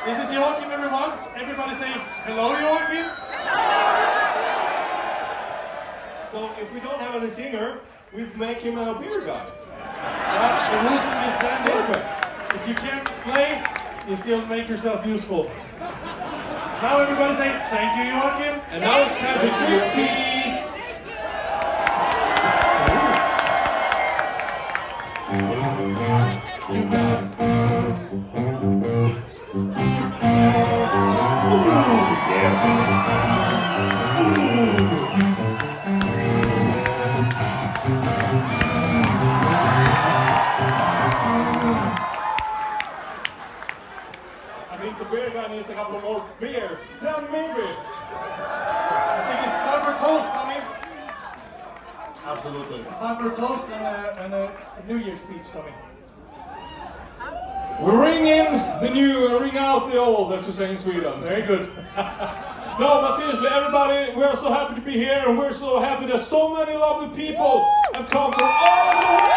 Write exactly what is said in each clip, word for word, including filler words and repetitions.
This is Joakim, everyone. Everybody say hello, Joakim. So if we don't have any singer, we make him a beer guy. Well, the rules in this band is if you can't play, you still make yourself useful. Now everybody say thank you, Joakim. And now it's time for striptease. I think the beer guy needs a couple more beers. Then maybe. I think it's time for a toast, coming. Absolutely. It's time for a toast and a, and a New Year's speech coming. Ring in the new, ring out the old, as we say in Sweden. Very good. No, but seriously, everybody, we're so happy to be here, and we're so happy that so many lovely people have come from all the world.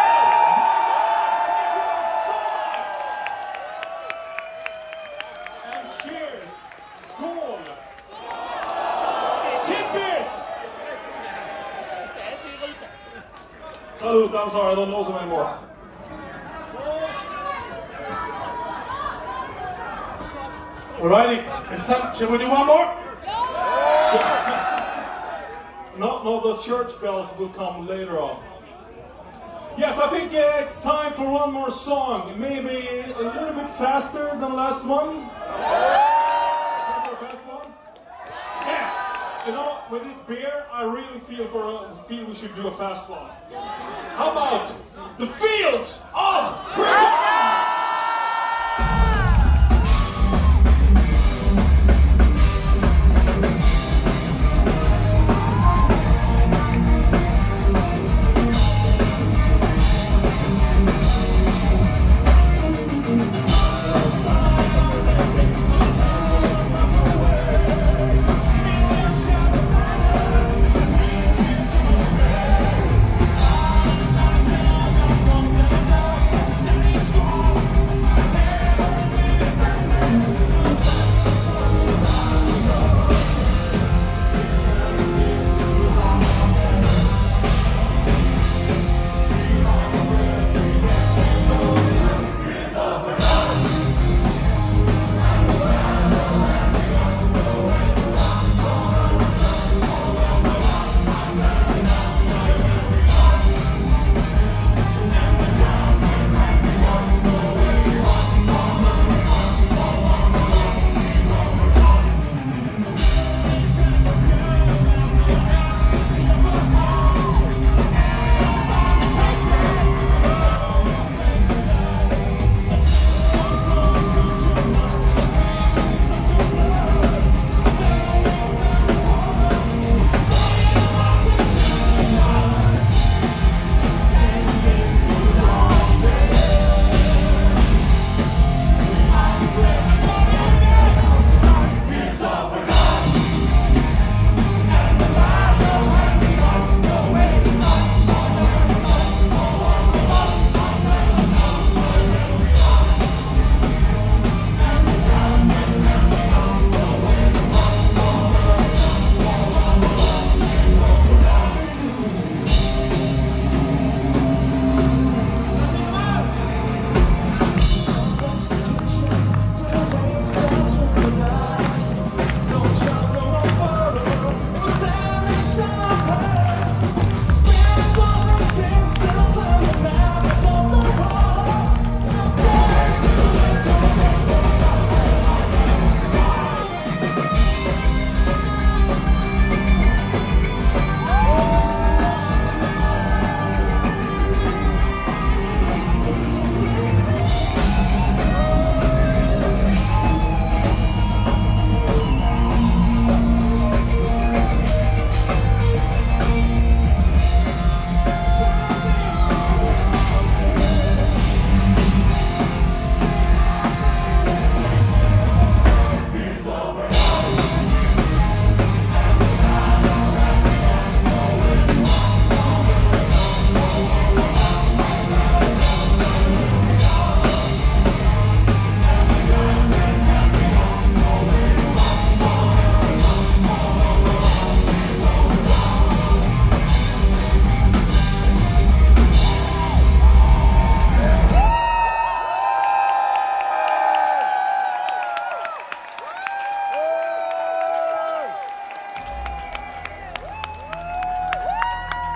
And cheers, skål, kippis. Salute, I'm sorry, I don't know so many more. Alrighty, it's time. Shall we do one more? No, no, the church bells will come later on. Yes, I think uh, it's time for one more song. Maybe a little bit faster than last one. Time for a fast one? Yeah. You know, with this beer, I really feel for a, feel we should do a fast one. How about the Fields of Verdun?